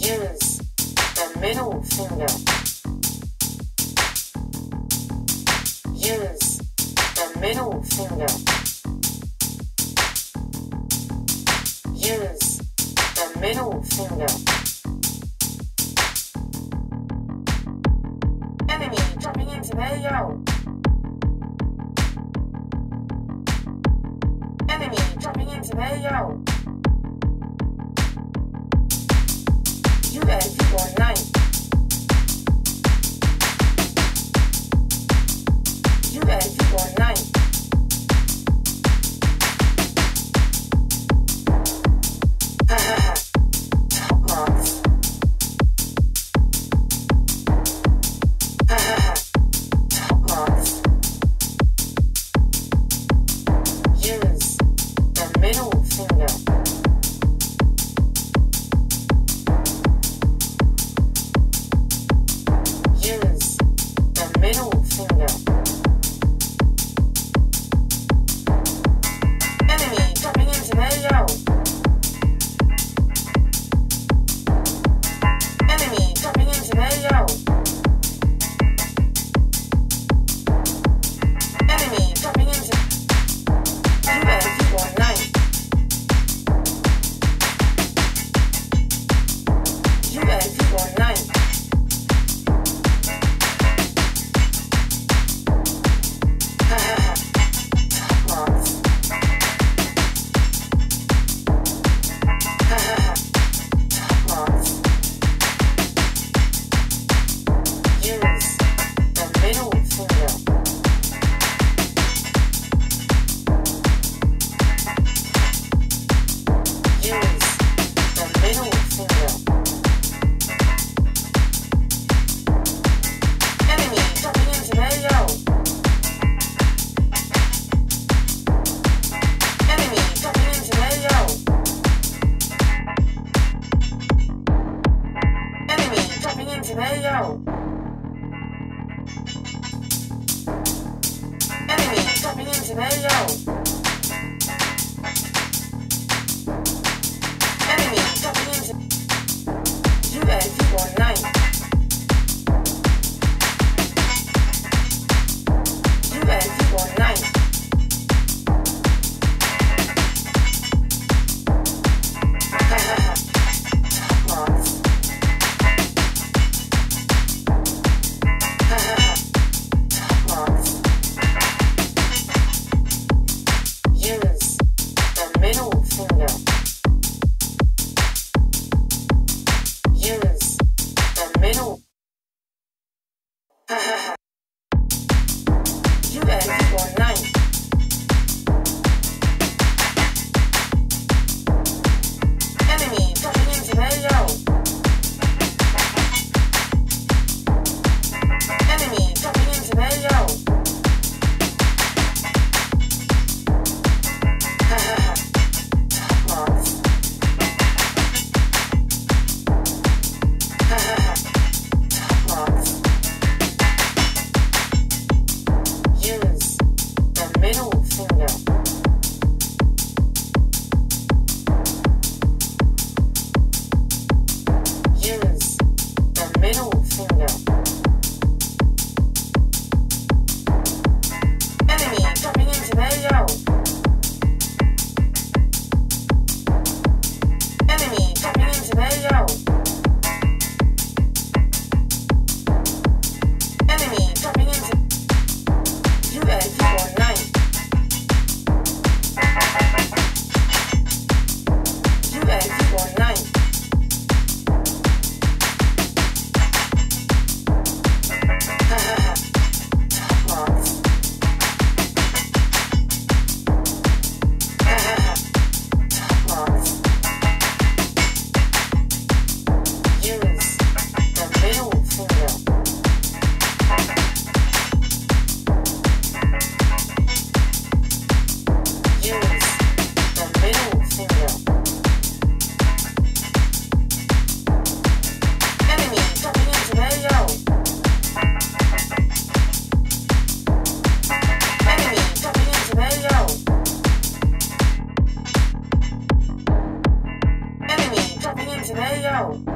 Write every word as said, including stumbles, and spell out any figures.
Use the middle finger. Use the middle finger. Use the middle finger. Enemy dropping into their yo. Enemy dropping into their yo. U S one night. U S one night. Ha ha ha. Top marks. Ha ha ha. Top marks. Use the middle finger. Use the middle finger. Enemy coming into their yo. Enemy coming into their yo. Enemy coming into U S one night. U S one night. Ha ha ha. Top marks. Ha ha ha. Top marks. Use the middle finger. Use the middle finger. Enemy dropping into their yo. Enemy dropping into their yo. Enemy dropping into their yo. Enemy dropping into their yo. Enemy dropping into U S one night. U S one night. Ha ha ha. Top marks. Ha ha ha. Top marks. Use the middle finger. Use the middle. Ha ha ha. U S one night. Enemy dropping into their yo. Enemy dropping into their yo. Ha ha ha. Top marks. Ha ha ha. Top marks. Use the middle finger. Use the middle finger. Enemy dropping into their yo. Enemy dropping into their yo. Enemy dropping into U S one night. U S one night. Ha ha ha. Top marks. Ha ha ha. Top marks. Use the middle finger. Use the middle finger. Enemy dropping into their yo. Enemy dropping into their yo. Enemy dropping into their yo.